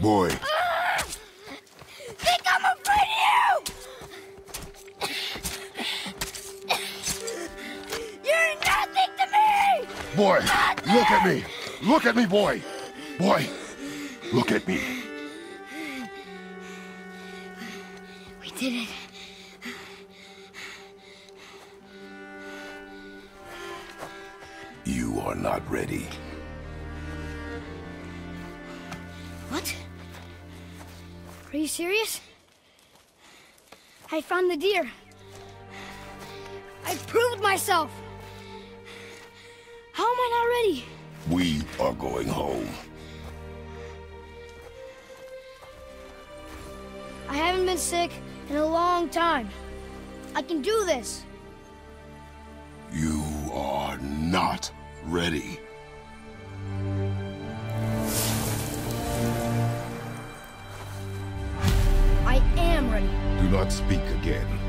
boy. Think I'm afraid of you! You're nothing to me! Boy, Nothing! look at me! Look at me, boy! Boy, look at me. We did it. You are not ready. What? Are you serious? I found the deer. I proved myself. How am I not ready? We are going home. I haven't been sick in a long time. I can do this. You are not ready. I am ready. Do not speak again.